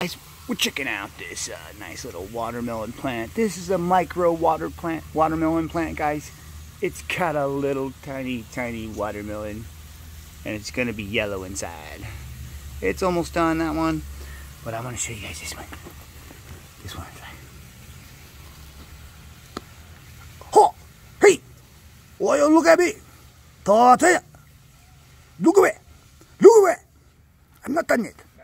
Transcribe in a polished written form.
Guys, we're checking out this nice little watermelon plant. This is a micro watermelon plant, guys. It's got a little tiny watermelon, and it's gonna be yellow inside. It's almost done, that one, but I want to show you guys this one. This one. Oh, hey, why you look at me? Look away. I'm not done yet.